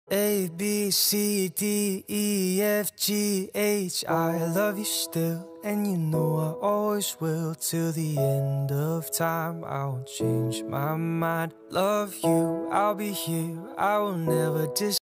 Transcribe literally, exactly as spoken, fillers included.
A, B, C, D, E, F, G, H. I love you still, and you know I always will. Till the end of time, I won't change my mind. Love you, I'll be here, I will never dis